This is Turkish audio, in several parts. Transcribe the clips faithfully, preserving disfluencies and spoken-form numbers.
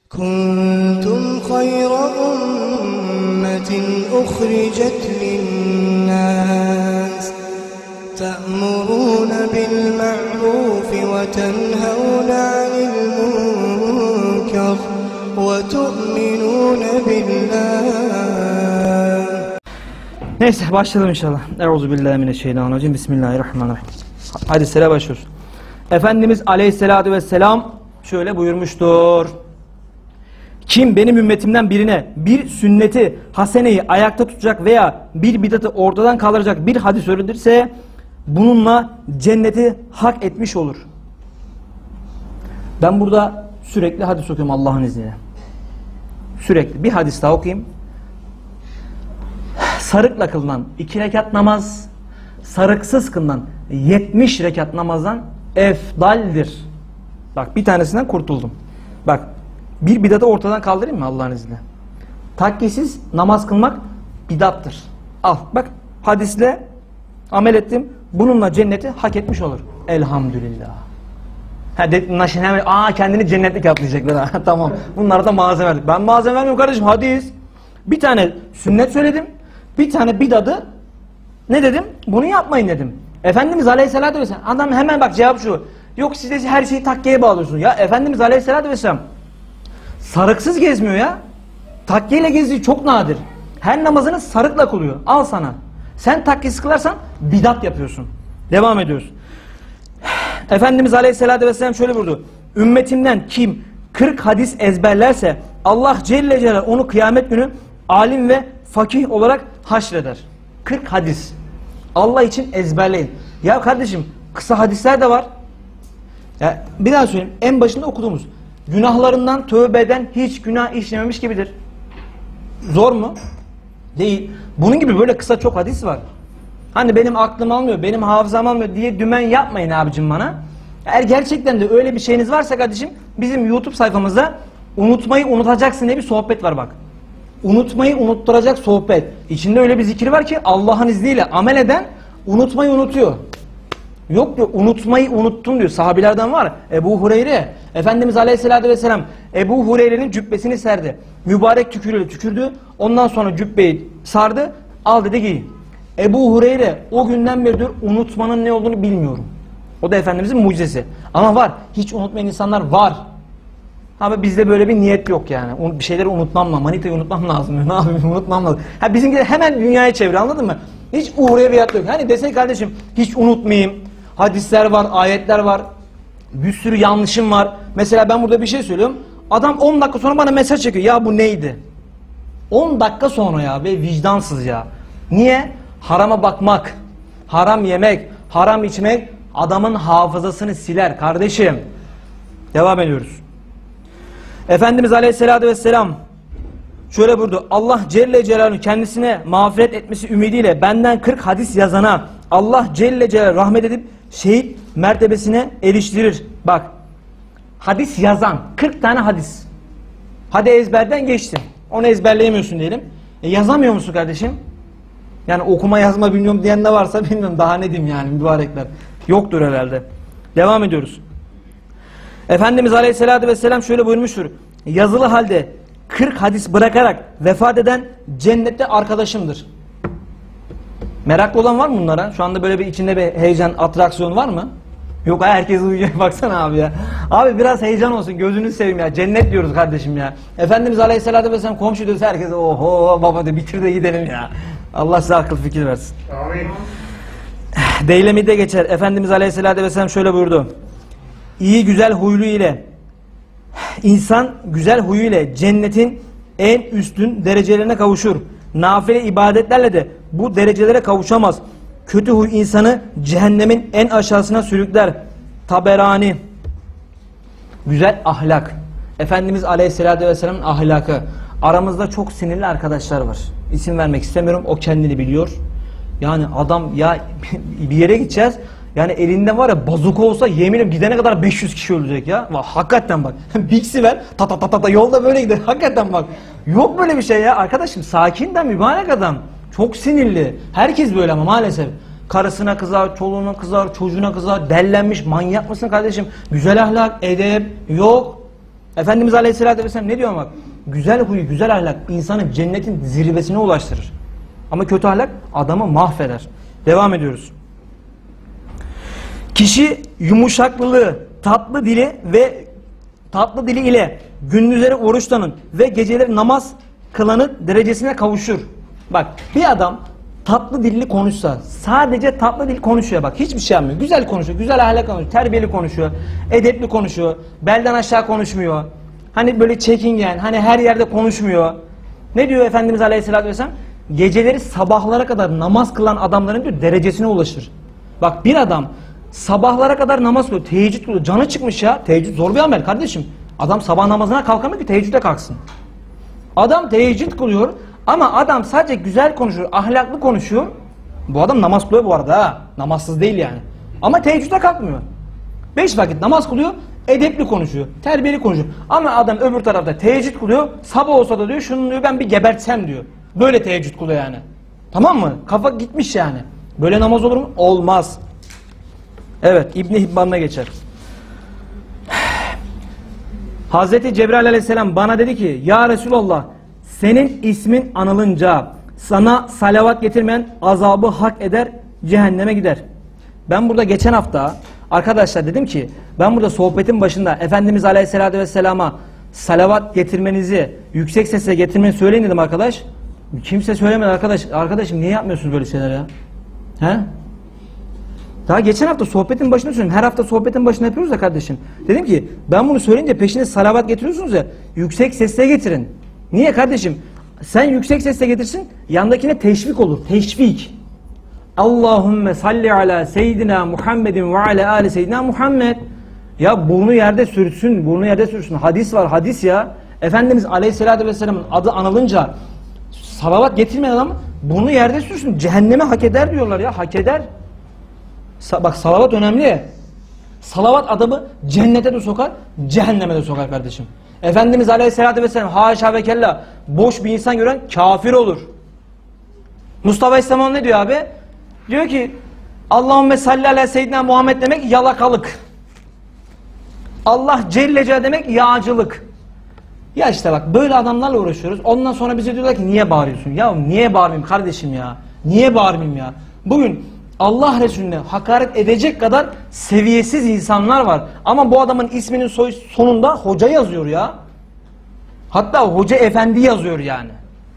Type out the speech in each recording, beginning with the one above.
كنتم خير أمة أخرجت للناس تأمرون بالمعروف وتنهون عن المنكر وتؤمنون بالله. Neyse başlayalım inşallah. Euzubillahimineşşeytanirracim. Bismillahirrahmanirrahim. Hadislere başlıyoruz. Efendimiz Aleyhisselatü Vesselam şöyle buyurmuştur. Kim benim ümmetimden birine bir sünneti haseneyi ayakta tutacak veya bir bidatı ortadan kaldıracak bir hadis öğretirse bununla cenneti hak etmiş olur. Ben burada sürekli hadis okuyorum Allah'ın izniyle. Sürekli bir hadis daha okuyayım. Sarıkla kılınan iki rekat namaz, sarıksız kılınan yetmiş rekat namazdan efdaldir. Bak bir tanesinden kurtuldum. Bak bir bidatı ortadan kaldırayım mı Allah'ın izniyle? Takkisiz namaz kılmak bidattır. Al bak hadisle amel ettim. Bununla cenneti hak etmiş olur. Elhamdülillah. Ha de, şimdi hemen aa kendini cennetlik atlayacaklar. Tamam. Bunlara da malzeme verdik. Ben malzeme vermiyorum kardeşim. Hadis. Bir tane sünnet söyledim. Bir tane bidadı ne dedim? Bunu yapmayın dedim. Efendimiz Aleyhisselatü Vesselam adam hemen bak cevap şu. Yok siz de her şeyi takkiyeye bağlıyorsunuz. Ya Efendimiz Aleyhisselatü Vesselam sarıksız gezmiyor ya. Takkiyeyle gezdiği çok nadir. Her namazını sarıkla kılıyor. Al sana. Sen takkisiz kılarsan bidat yapıyorsun. Devam ediyoruz. Efendimiz Aleyhisselatü Vesselam şöyle buyurdu. Ümmetimden kim kırk hadis ezberlerse Allah Celle Celaluhu onu kıyamet günü alim ve fakih olarak haşreder. kırk hadis. Allah için ezberleyin. Ya kardeşim kısa hadisler de var. Ya bir daha söyleyeyim. En başında okuduğumuz. Günahlarından tövbe eden hiç günah işlememiş gibidir. Zor mu? Değil. Bunun gibi böyle kısa çok hadis var. Hani benim aklım almıyor, benim hafızam almıyor diye dümen yapmayın abicim bana. Eğer gerçekten de öyle bir şeyiniz varsa kardeşim bizim YouTube sayfamızda unutmayı unutacaksın diye bir sohbet var bak. Unutmayı unutturacak sohbet. İçinde öyle bir zikir var ki Allah'ın izniyle amel eden unutmayı unutuyor. Yok diyor unutmayı unuttun diyor. Sahabilerden var. Ebu Hureyre. Efendimiz Aleyhisselatü Vesselam Ebu Hureyre'nin cübbesini serdi. Mübarek tükürüğüyle tükürdü. Ondan sonra cübbeyi sardı. Al dedi giy. Ebu Hureyre o günden beri diyor unutmanın ne olduğunu bilmiyorum. O da Efendimizin mucizesi. Ama var. Hiç unutmayan insanlar var. Ama bizde böyle bir niyet yok yani. Bir şeyleri unutmam lazım. Manitayı unutmam lazım. Ne yapayım unutmam lazım. Ha bizimkiler hemen dünyaya çevir anladın mı? Hiç uğrayaviyat yok. Hani desene kardeşim hiç unutmayayım. Hadisler var, ayetler var. Bir sürü yanlışım var. Mesela ben burada bir şey söylüyorum. Adam on dakika sonra bana mesaj çekiyor. Ya bu neydi? on dakika sonra ya be vicdansız ya. Niye? Harama bakmak, haram yemek, haram içmek adamın hafızasını siler kardeşim. Devam ediyoruz. Efendimiz Aleyhisselatü Vesselam şöyle buyurdu. Allah Celle Celaluhu kendisine mağfiret etmesi ümidiyle benden kırk hadis yazana Allah Celle Celaluhu rahmet edip şehit mertebesine eriştirir. Bak hadis yazan kırk tane hadis. Hadi ezberden geçtin. Onu ezberleyemiyorsun diyelim. E, yazamıyor musun kardeşim? Yani okuma yazma bilmiyorum diyen de varsa bilmiyorum daha ne diyeyim yani mübarekler. Yoktur herhalde. Devam ediyoruz. Efendimiz Aleyhisselatü Vesselam şöyle buyurmuştur. Yazılı halde kırk hadis bırakarak vefat eden cennette arkadaşımdır. Meraklı olan var mı bunlara? Şu anda böyle bir içinde bir heyecan, atraksiyon var mı? Yok herkes uyuyor. Baksana abi ya. Abi biraz heyecan olsun. Gözünü seveyim ya. Cennet diyoruz kardeşim ya. Efendimiz Aleyhisselatü Vesselam komşu diyoruz. Herkes oho baba de bitir de gidelim ya. Allah size akıl fikir versin. Amin. Deylemi'de geçer. Efendimiz Aleyhisselatü Vesselam şöyle buyurdu. İyi güzel huylu ile insan güzel huyu ile cennetin en üstün derecelerine kavuşur. Nafile ibadetlerle de bu derecelere kavuşamaz. Kötü huy insanı cehennemin en aşağısına sürükler. Taberani. Güzel ahlak. Efendimiz Aleyhisselatü Vesselam'ın ahlakı. Aramızda çok sinirli arkadaşlar var. İsim vermek istemiyorum. O kendini biliyor. Yani adam ya bir yere gideceğiz. Yani elinde var ya bazuka olsa yeminim gidene kadar beş yüz kişi ölecek ya. Bak, hakikaten bak. Bix'i ver. Ta ta ta ta ta yolda böyle gider. Hakikaten bak. Yok böyle bir şey ya. Arkadaşım sakin de mübarek adam. Çok sinirli. Herkes böyle ama maalesef. Karısına kızar, çoluğuna kızar, çocuğuna kızar. Dellenmiş. Manyak mısın kardeşim? Güzel ahlak, edep yok. Efendimiz Aleyhisselatü Vesselam ne diyor bak? Güzel huyu, güzel ahlak insanı cennetin zirvesine ulaştırır. Ama kötü ahlak adamı mahveder. Devam ediyoruz. Kişi yumuşaklılığı, tatlı dili ve tatlı dili ile gündüzleri oruçlanın ve geceleri namaz kılanın derecesine kavuşur. Bak bir adam tatlı dilli konuşsa, sadece tatlı dil konuşuyor bak, hiçbir şey yapmıyor. Güzel konuşuyor, güzel ahlak konuşuyor, terbiyeli konuşuyor, edepli konuşuyor, belden aşağı konuşmuyor. Hani böyle çekingen, hani her yerde konuşmuyor. Ne diyor Efendimiz Aleyhisselatü Vesselam? Geceleri sabahlara kadar namaz kılan adamların diyor derecesine ulaşır. Bak bir adam sabahlara kadar namaz kılıyor, teheccüd kılıyor, canı çıkmış ya. Teheccüd zor bir amel kardeşim. Adam sabah namazına kalkamıyor ki teheccüde kalksın. Adam teheccüd kılıyor ama adam sadece güzel konuşuyor, ahlaklı konuşuyor. Bu adam namaz kılıyor bu arada ha. Namazsız değil yani. Ama teheccüde kalkmıyor. Beş vakit namaz kılıyor, edepli konuşuyor, terbiyeli konuşuyor. Ama adam öbür tarafta teheccüd kılıyor, sabah olsa da diyor şunu diyor ben bir gebertsem diyor. Böyle teheccüd kılıyor yani. Tamam mı? Kafa gitmiş yani. Böyle namaz olur mu? Olmaz. Evet, İbn-i Hibban'la geçer. Hazreti Cebrail Aleyhisselam bana dedi ki ya Resulallah senin ismin anılınca sana salavat getirmeyen azabı hak eder, cehenneme gider. Ben burada geçen hafta arkadaşlar dedim ki ben burada sohbetin başında Efendimiz Aleyhisselatü Vesselam'a salavat getirmenizi, yüksek sesle getirmeni söyleyin dedim arkadaş. Kimse söylemedi arkadaş. Arkadaşım niye yapmıyorsunuz böyle şeyler ya? He? Daha geçen hafta sohbetin başında söylüyorum. Her hafta sohbetin başında yapıyoruz ya kardeşim. Dedim ki ben bunu söyleyince peşine salavat getiriyorsunuz ya, yüksek sesle getirin. Niye kardeşim? Sen yüksek sesle getirsin, yandakine teşvik olur. Teşvik. Allahümme salli ala seyyidina Muhammedin ve ala ali seyyidina Muhammed. Ya burnu yerde sürsün, burnu yerde sürsün. Hadis var, hadis ya. Efendimiz Aleyhisselatü Vesselam'ın adı anılınca salavat getirmeyen adam burnu yerde sürsün. Cehenneme hak eder diyorlar ya, hak eder. Sa bak salavat önemli. Salavat adamı cennete de sokar, cehenneme de sokar kardeşim. Efendimiz Aleyhisselatü Vesselam haşa ve kella boş bir insan gören kafir olur. Mustafa İslamoğlu ne diyor abi? Diyor ki Allahümme salli ala seyyidina Muhammed demek yalakalık. Allah Celle Celle demek yağcılık. Ya işte bak böyle adamlarla uğraşıyoruz. Ondan sonra bize diyorlar ki niye bağırıyorsun? Ya niye bağırmayayım kardeşim ya? Niye bağırmayayım ya? Bugün Allah Resulüne hakaret edecek kadar seviyesiz insanlar var. Ama bu adamın isminin soy sonunda hoca yazıyor ya. Hatta hoca efendi yazıyor yani.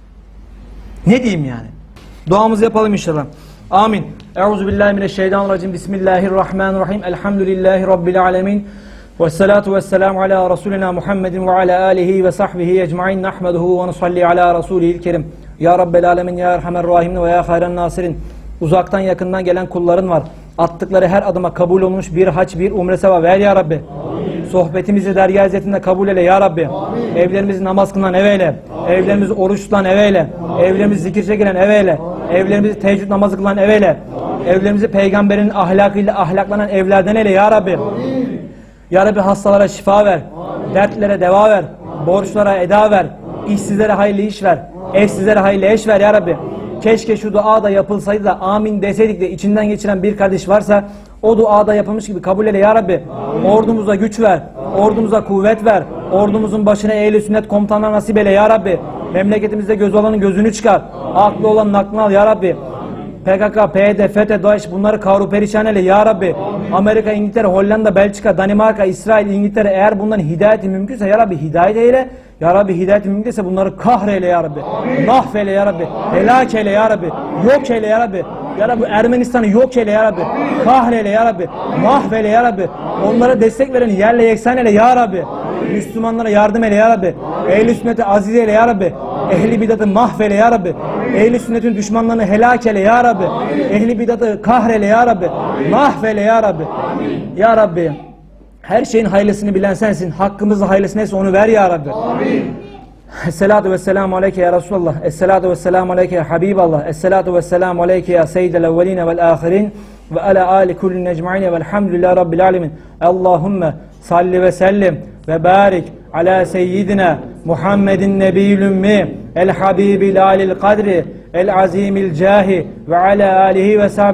Ne diyeyim yani? Duamızı yapalım inşallah. Amin. Euzubillahimineşşeytanirracim. Bismillahirrahmanirrahim. Elhamdülillahi Rabbil alemin. Vessalatu vesselamu ala Resulina Muhammedin ve ala alihi ve sahbihi ecmain. Nahmeduhu ve nusalli ala Resulihil kerim. Ya Rabbel alemin, ya Erhamer Rahimin ve ya Hayran Nasirin. Uzaktan yakından gelen kulların var. Attıkları her adıma kabul olmuş bir hac, bir umre sevabı ver ya Rabbi. Amin. Sohbetimizi dergâh izzetinde kabul eyle ya Rabbi. Amin. Evlerimizi namaz kılan ev eyle. Amin. Evlerimizi oruç tutan ev eyle. Amin. Evlerimizi zikir çekilen ev eyle. Amin. Evlerimizi teheccüd namazı kılan ev eyle. Amin. Evlerimizi peygamberin ahlakıyla ahlaklanan evlerden eyle ya Rabbi. Amin. Ya Rabbi hastalara şifa ver. Amin. Dertlere deva ver. Amin. Borçlara eda ver. İşsizlere hayırlı iş ver. Amin. Evsizlere hayırlı eş ver ya Rabbi. Amin. Keşke şu dua da yapılsaydı da amin deseydik de içinden geçiren bir kardeş varsa o duada yapılmış gibi kabul eyle ya Rabbi. Amin. Ordumuza güç ver, ordumuza kuvvet ver, ordumuzun başına ehl-i sünnet komutanlar nasip eyle ya Rabbi. Memleketimizde göz olanın gözünü çıkar, aklı olanın aklını al ya Rabbi. P K K, P Y D, FETÖ, DAEŞ bunları kavru perişan eyle ya Rabbi. Amin. Amerika, İngiltere, Hollanda, Belçika, Danimarka, İsrail, İngiltere eğer bunların hidayeti mümkünse ya Rabbi hidayet eyle. Ya Rabbi hidayeti mümkünse bunları kahreyle ya Rabbi. Amin. Mahveyle ya Rabbi. Amin. Helak eyle ya Rabbi. Amin. Yok eyle ya Rabbi. Ya Rabbi Ermenistan'ı yok eyle ya Rabbi. Amin. Kahreyle ya Rabbi. Amin. Mahveyle ya Rabbi. Amin. Onlara destek veren yerle yeksan eyle ya Rabbi. Amin. Müslümanlara yardım eyle ya Rabbi. Ehl-i sünneti aziz eyle ya Rabbi. Ehli bidatı mahveyle ya Rabbi. Ehli sünnetin düşmanlarını helak eyle ya Rabbi. Ehli bidatı kahreyle ya Rabbi. Mahveyle ya Rabbi. Amin. Ya Rabbi her şeyin hayırlısını bilen sensin. Hakkımızda hayırlısı neyse onu ver ya Rabbi. Amin. Esselatu vesselamu aleyke ya Resulallah. Esselatu vesselamu aleyke ya Habiballah. Esselatu vesselamu aleyke ya Seyyidel evveline vel ahirin. Ve ala ali kullin ecma'ine velhamdülillahi rabbil alemin. Allahümme salli ve sellim ve barik ala seyyidina Muhammedin nebiyyül ümmi el habibil alil kadri el azimil cahi ve ala alihi ve sahbihi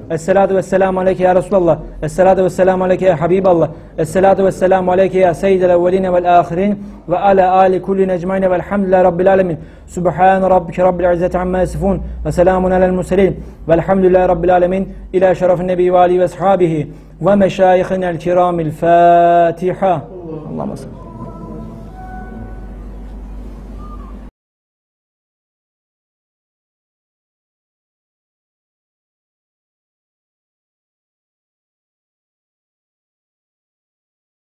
Esselatu vesselamu aleyke ya Resulallah. Esselatu vesselamu aleyke ya Habiballah. Esselatu vesselamu aleyke ya Seyyidel evveline vel ahirin. Ve ala ali kulli necmayne velhamdülillahi rabbil alemin. Subhane rabbike rabbil izzeti amma yasifun. Ve selamun alel murselin. Velhamdülillahi rabbil alemin. İlâ şerefin nebi ve alihi ve ashabihi. Ve meşâyihinel kiramil Fatiha. Allah'ım